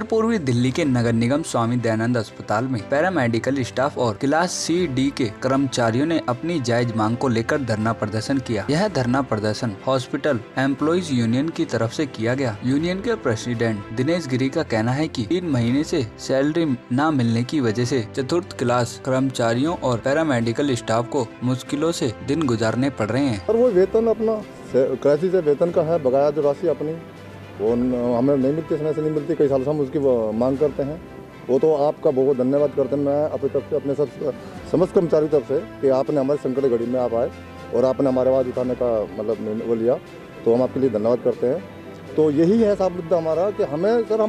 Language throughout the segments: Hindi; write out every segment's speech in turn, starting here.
उत्तर पूर्वी दिल्ली के नगर निगम स्वामी दयानंद अस्पताल में पैरामेडिकल स्टाफ और क्लास सी-डी के कर्मचारियों ने अपनी जायज मांग को लेकर धरना प्रदर्शन किया। यह धरना प्रदर्शन हॉस्पिटल एम्प्लॉइज यूनियन की तरफ से किया गया। यूनियन के प्रेसिडेंट दिनेश गिरी का कहना है कि 3 महीने से सैलरी न मिलने की वजह से चतुर्थ क्लास कर्मचारियों और पैरामेडिकल स्टाफ को मुश्किलों से दिन गुजारने पड़ रहे हैं। और वो वेतन अपना क्राइसिस से वेतन का है, बकाया जो राशि अपनी वो हमें नहीं मिलती, समय से नहीं मिलती। कई सालों से हम उसकी मांग करते हैं। वो तो आपका बहुत धन्यवाद करते हैं। मैं अपनी तरफ से, अपने सब समस्त कर्मचारी तरफ से कि आपने हमारे संकट घड़ी में आप आए और आपने हमारे आवाज़ उठाने का मतलब वो लिया, तो हम आपके लिए धन्यवाद करते हैं। तो यही है साहब मुद्दा हमारा कि हमें सर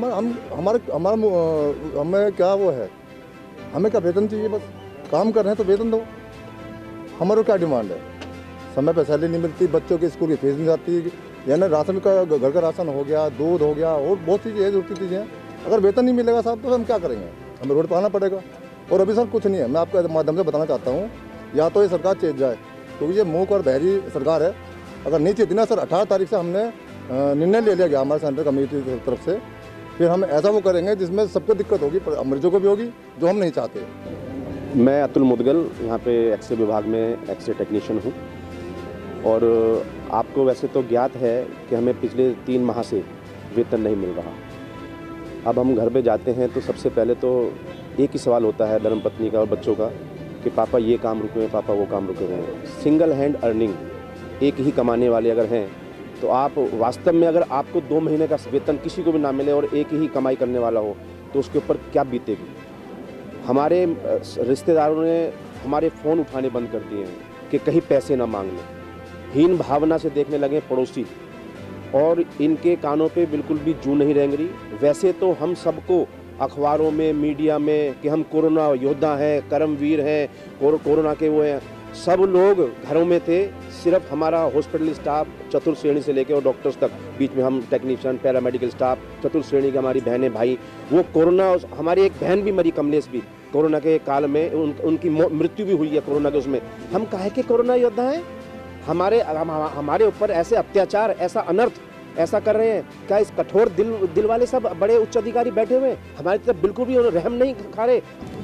हमें क्या वो है, हमें क्या वेतन चाहिए। बस काम कर रहे हैं तो वेतन दो। हमारा क्या डिमांड है? समय पर सैलरी नहीं मिलती, बच्चों की स्कूल की फीस नहीं जाती, यानी राशन का घर का राशन हो गया, दूध हो गया और बहुत सी चीज़ें जरूरती चीज़ें। अगर वेतन नहीं मिलेगा साहब तो हम क्या करेंगे? हमें रोड पर आना पड़ेगा। और अभी सर कुछ नहीं है। मैं आपके माध्यम से बताना चाहता हूँ, या तो ये सरकार चेंज जाए, क्योंकि ये मूक और बहरी सरकार है। अगर नहीं चेती ना सर, 18 तारीख से हमने निर्णय ले लिया गया हमारे सेंट्रल कमेटी की तरफ से, फिर हम ऐसा वो करेंगे जिसमें सबको दिक्कत होगी, मरीजों को भी होगी, जो हम नहीं चाहते। मैं अतुल मुदगल, यहाँ पे एक्सरे विभाग में एक्सरे टेक्नीशियन हूँ। और आपको वैसे तो ज्ञात है कि हमें पिछले 3 माह से वेतन नहीं मिल रहा। अब हम घर पे जाते हैं तो सबसे पहले तो एक ही सवाल होता है धर्मपत्नी का और बच्चों का कि पापा ये काम रुके हैं, पापा वो काम रुके हुए हैं। सिंगल हैंड अर्निंग, एक ही कमाने वाले अगर हैं तो आप वास्तव में, अगर आपको 2 महीने का वेतन किसी को भी ना मिले और एक ही कमाई करने वाला हो तो उसके ऊपर क्या बीतेगी। हमारे रिश्तेदारों ने हमारे फ़ोन उठाने बंद कर दिए हैं कि कहीं पैसे ना मांग लें। हीन भावना से देखने लगे पड़ोसी, और इनके कानों पे बिल्कुल भी जू नहीं रेंग रही। वैसे तो हम सबको अखबारों में, मीडिया में कि हम कोरोना योद्धा हैं, कर्मवीर हैं, कोरोना के वो हैं। सब लोग घरों में थे, सिर्फ हमारा हॉस्पिटल स्टाफ चतुर्थ श्रेणी से लेकर और डॉक्टर्स तक, बीच में हम टेक्नीशियन, पैरामेडिकल स्टाफ, चतुर्थ श्रेणी के हमारी बहनें भाई, वो कोरोना, हमारी एक बहन भी मरी, कमलेश भी, कोरोना के काल में उनकी मृत्यु भी हुई है कोरोना के उसमें। हम काहे के कोरोना योद्धा हैं? हमारे ऊपर ऐसे अत्याचार, ऐसा अनर्थ ऐसा कर रहे हैं। क्या इस कठोर दिल वाले सब बड़े उच्च अधिकारी बैठे हुए हमारी तरफ बिल्कुल भी रहम नहीं खा रहे?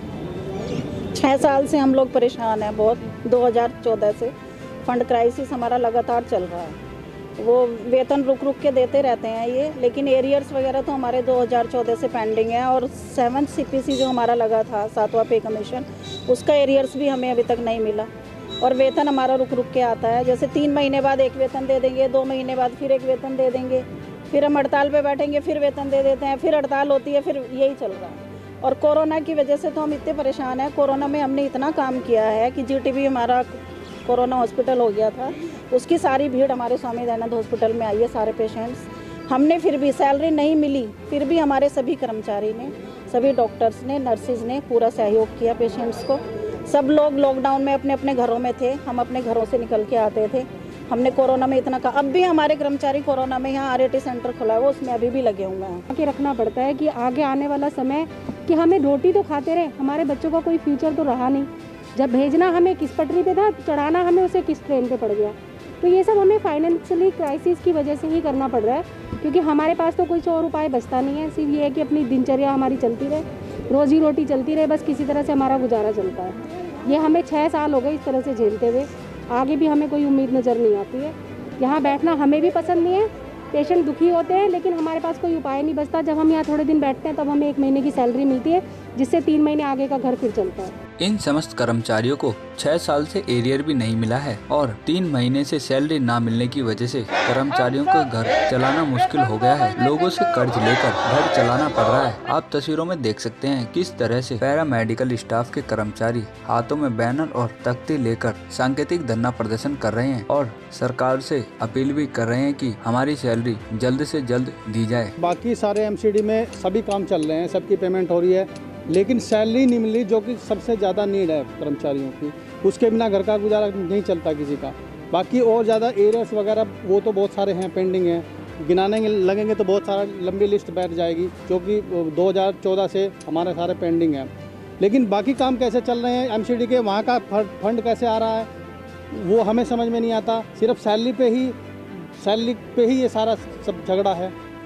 6 साल से हम लोग परेशान हैं बहुत। 2014 से फंड क्राइसिस हमारा लगातार चल रहा है। वो वेतन रुक के देते रहते हैं ये, लेकिन एरियर्स वगैरह तो हमारे 2014 से पेंडिंग है। और 7th CPC जो हमारा लगा था, 7वां पे कमीशन, उसका एरियर्स भी हमें अभी तक नहीं मिला। और वेतन हमारा रुक के आता है। जैसे 3 महीने बाद एक वेतन दे देंगे, 2 महीने बाद फिर एक वेतन दे देंगे, फिर हम हड़ताल पे बैठेंगे, फिर वेतन दे देते हैं, फिर हड़ताल होती है, फिर यही चल रहा है। और कोरोना की वजह से तो हम इतने परेशान हैं। कोरोना में हमने इतना काम किया है कि GTB हमारा कोरोना हॉस्पिटल हो गया था, उसकी सारी भीड़ हमारे स्वामी दयानंद हॉस्पिटल में आई है, सारे पेशेंट्स। हमने फिर भी सैलरी नहीं मिली, फिर भी हमारे सभी कर्मचारी ने, सभी डॉक्टर्स ने, नर्सिस ने पूरा सहयोग किया पेशेंट्स को। सब लोग लॉकडाउन में अपने अपने घरों में थे, हम अपने घरों से निकल के आते थे। हमने कोरोना में इतना अब भी हमारे कर्मचारी कोरोना में यहाँ RAT सेंटर खुला है, वो उसमें अभी भी लगे हुए हैं। आगे रखना पड़ता है कि आगे आने वाला समय कि हमें रोटी तो खाते रहे, हमारे बच्चों का कोई फ्यूचर तो रहा नहीं। जब भेजना हमें किस पटरी पे था, चढ़ाना हमें उसे किस ट्रेन पे पड़ गया। तो ये सब हमें फाइनेंशियली क्राइसिस की वजह से ही करना पड़ रहा है, क्योंकि हमारे पास तो कुछ और उपाय बचता नहीं है। सिर्फ ये है कि अपनी दिनचर्या हमारी चलती रहे, रोजी रोटी चलती रहे, बस किसी तरह से हमारा गुजारा चलता है। ये हमें 6 साल हो गए इस तरह से झेलते हुए। आगे भी हमें कोई उम्मीद नज़र नहीं आती है। यहाँ बैठना हमें भी पसंद नहीं है। पेशेंट दुखी होते हैं, लेकिन हमारे पास कोई उपाय नहीं बचता। जब हम यहाँ थोड़े दिन बैठते हैं तब हमें 1 महीने की सैलरी मिलती है, जिससे 3 महीने आगे का घर फिर चलता है। इन समस्त कर्मचारियों को 6 साल से एरियर भी नहीं मिला है और 3 महीने से सैलरी ना मिलने की वजह से कर्मचारियों का घर चलाना मुश्किल हो गया है। लोगों से कर्ज लेकर घर चलाना पड़ रहा है। आप तस्वीरों में देख सकते हैं किस तरह से पैरामेडिकल स्टाफ के कर्मचारी हाथों में बैनर और तख्ती लेकर सांकेतिक धरना प्रदर्शन कर रहे हैं और सरकार से अपील भी कर रहे हैं कि हमारी सैलरी जल्द से जल्द दी जाए। बाकी सारे MCD में सभी काम चल रहे हैं, सबकी पेमेंट हो रही है, लेकिन सैलरी नहीं मिली, जो कि सबसे ज़्यादा नीड है कर्मचारियों की। उसके बिना घर का गुजारा नहीं चलता किसी का। बाकी और ज़्यादा एरियर्स वगैरह वो तो बहुत सारे हैं, पेंडिंग हैं। गिनाने लगेंगे तो बहुत सारा लंबी लिस्ट बैठ जाएगी, जो कि 2014 से हमारे सारे पेंडिंग हैं। लेकिन बाकी काम कैसे चल रहे हैं MCD के, वहाँ का फंड कैसे आ रहा है, वो हमें समझ में नहीं आता। सिर्फ सैलरी पे ही ये सारा सब झगड़ा है।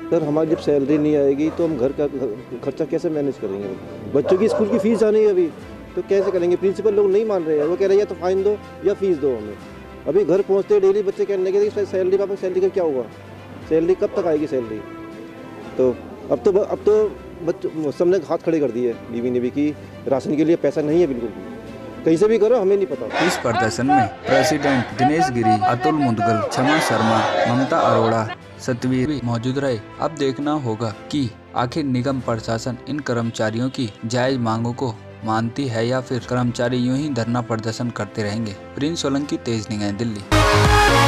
सर हमारी जब सैलरी नहीं आएगी तो हम घर का खर्चा कैसे मैनेज करेंगे? बच्चों की स्कूल की फ़ीस जानी है अभी, तो कैसे करेंगे? प्रिंसिपल लोग नहीं मान रहे हैं, वो कह रहे हैं या तो फाइन दो या फीस दो हमें। अभी घर पहुंचते डेली बच्चे कहने लगे कि सैलरी पापा सैलरी का क्या हुआ, सैलरी कब तक आएगी सैलरी? तो अब तो बच्चों सबने हाथ खड़े कर दिए बीवी ने भी कि राशन के लिए पैसा नहीं है बिल्कुल भी, कहीं से भी करो हमें नहीं पता। इस प्रदर्शन में प्रेसिडेंट दिनेश गिरी, अतुल मुदगल, क्षमा शर्मा, ममता अरोड़ा, सतवीर भी मौजूद रहे। अब देखना होगा कि आखिर निगम प्रशासन इन कर्मचारियों की जायज मांगों को मानती है या फिर कर्मचारी यूं ही धरना प्रदर्शन करते रहेंगे। प्रिंस सोलंकी, तेज निगाहें, दिल्ली।